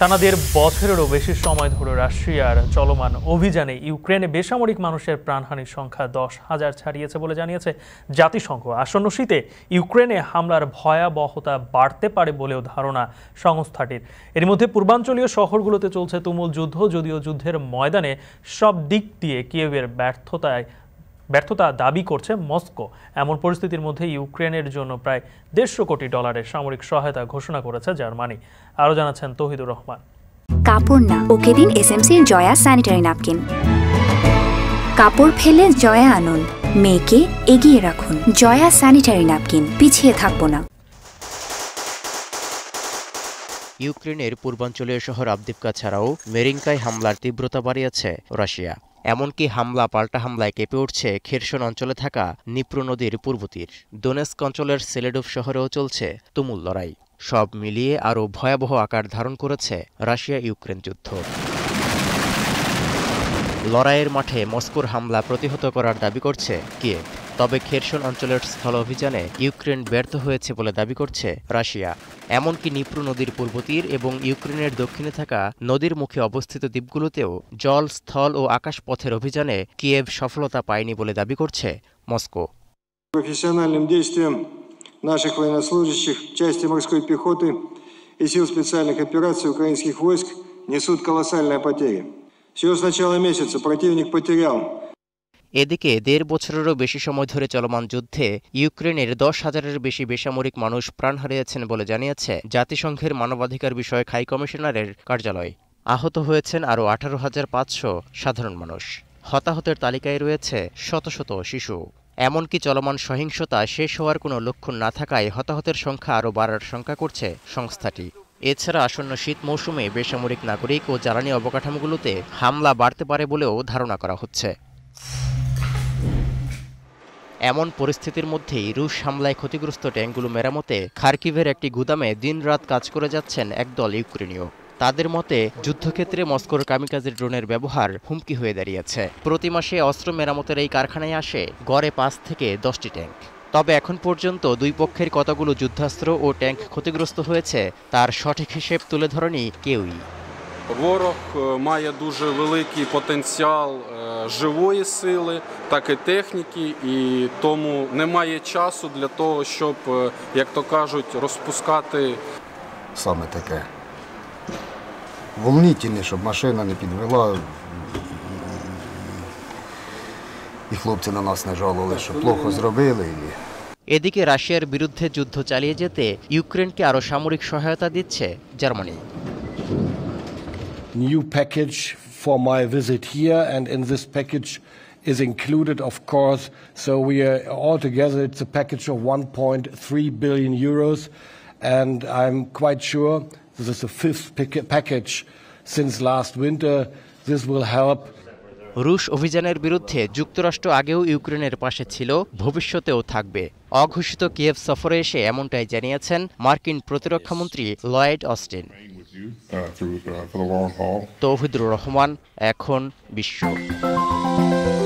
টানা ১.৫ বছরেরও বেশি সময় ধরে রাশিয়ার চলমান অভিযানে ইউক্রেনে বেসামরিক মানুষের প্রাণহানির সংখ্যা ১০,০০০ ছাড়িয়েছে বলে জানিয়েছে জাতিসংঘ। আসন্ন শীতে ইউক্রেনে হামলার ভয়াবহতা বাড়তে পারে বলেও ধারণা সংস্থাটির। এর মধ্যে পূর্বাঞ্চলীয় শহরগুলোতে চলছে তুমুল যুদ্ধ, যদিও যুদ্ধের ময়দানে সব দিক দিয়ে কিয়েভের ব্যর্থতা দাবি করছে মস্কো। এমন পরিস্থিতির মধ্যে ইউক্রেনের জন্য প্রায় $১৫০ কোটি সামরিক সহায়তা ঘোষণা করেছে জার্মানি। আরও জানাচ্ছেন তৌহিদুর রহমান। কাপড় না, ওকে দিন এসএমসির জয়া স্যানিটারি ন্যাপকিন। কাপড় ফেলে জয়া আনুন, মেয়েকে এগিয়ে রাখুন। জয়া স্যানিটারি ন্যাপকিন, পিছিয়ে থাকবো না। ইউক্রেনের পূর্বাঞ্চলীয় শহর আবদিভকা ছাড়াও মেরিঙ্কায় হামলার তীব্রতা বাড়িয়েছে রাশিয়া। এমনকি হামলা পাল্টা হামলায় কেঁপে উঠছে খেরসন অঞ্চলে থাকা নিপ্রো নদীর পূর্ব তীর। দোনেস্ক অঞ্চলের সেলেডোভ শহরেও চলছে তুমুল লড়াই। সব মিলিয়ে আরও ভয়াবহ আকার ধারণ করেছে রাশিয়া ইউক্রেন যুদ্ধ। লড়াইয়ের মাঠে মস্কোর হামলা প্রতিহত করার দাবি করছে কিয়েভ। তবে খেরসন অঞ্চলের স্থল অভিযানে ইউক্রেন ব্যর্থ হয়েছে বলে দাবি করছে রাশিয়া। এমনকি নিপ্রো নদীর পূর্ব তীর এবং ইউক্রেনের দক্ষিণে থাকা নদীর মুখে অবস্থিত দ্বীপগুলোতেও জল, স্থল ও আকাশ পথের অভিযানে কিয়েভ সফলতা পায়নি বলে দাবি করছে মস্কো। Профессиональным действиям наших военнослужащих, части морской пехоты и сил специальных операций украинских войск несут колоссальные потери. Всего с начала месяца противник потерял। এদিকে ১.৫ বছরেরও বেশি সময় ধরে চলমান যুদ্ধে ইউক্রেনের ১০,০০০-এর বেশি বেসামরিক মানুষ প্রাণ হারিয়েছেন বলে জানিয়েছে জাতিসংঘের মানবাধিকার বিষয়ক হাই কমিশনারের কার্যালয়। আহত হয়েছেন আরও ১৮,৫০০ সাধারণ মানুষ। হতাহতের তালিকায় রয়েছে শত শত শিশু। এমনকি চলমান সহিংসতা শেষ হওয়ার কোনো লক্ষণ না থাকায় হতাহতের সংখ্যা আরও বাড়ার শঙ্কা করছে সংস্থাটি। এছাড়া আসন্ন শীত মৌসুমে বেসামরিক নাগরিক ও জ্বালানি অবকাঠামোগুলোতে হামলা বাড়তে পারে বলেও ধারণা করা হচ্ছে। এমন পরিস্থিতির মধ্যেই রুশ হামলায় ক্ষতিগ্রস্ত ট্যাঙ্কগুলো মেরামতে খার্কিভের একটি গুদামে দিনরাত কাজ করে যাচ্ছেন একদল ইউক্রেনীয়। তাদের মতে যুদ্ধক্ষেত্রে মস্কোর কামিকাজে ড্রোনের ব্যবহার হুমকি হয়ে দাঁড়িয়েছে। প্রতি মাসে অস্ত্র মেরামতের এই কারখানায় আসে গড়ে ৫ থেকে 10টি ট্যাঙ্ক। তবে এখন পর্যন্ত দুই পক্ষের কতগুলো যুদ্ধাস্ত্র ও ট্যাঙ্ক ক্ষতিগ্রস্ত হয়েছে তার সঠিক হিসেব তুলে ধরেনি কেউই। Ворог має дуже великий потенціал живої сили, так і техніки, і тому немає часу для того, щоб, як то кажуть, розпускати. Саме таке. Волнительне, щоб машина не підвела, і хлопці на нас не жалували, що плохо зробили. এদিকে রাশিয়ার বিরুদ্ধে যুদ্ধ চালিয়ে যেতে ইউক্রেনকে আরও সামরিক সহায়তা দিচ্ছে Germany. New package for my visit here, and in this package is included, of course, so we are altogether it's a package of 1.3 billion euros, and I'm quite sure this is the 5th package since last winter. This will help. রুশ অভিযানের বিরুদ্ধে যুক্তরাষ্ট্র আগেও ইউক্রেনের পাশে ছিল, ভবিষ্যতেও থাকবে। অঘোষিত কিয়েভ সফরে এসে এমনটাই জানিয়েছেন মার্কিন প্রতিরক্ষামন্ত্রী লয়েড অস্টিন। তৌহিদুর রহমান, এখন বিশ্ব।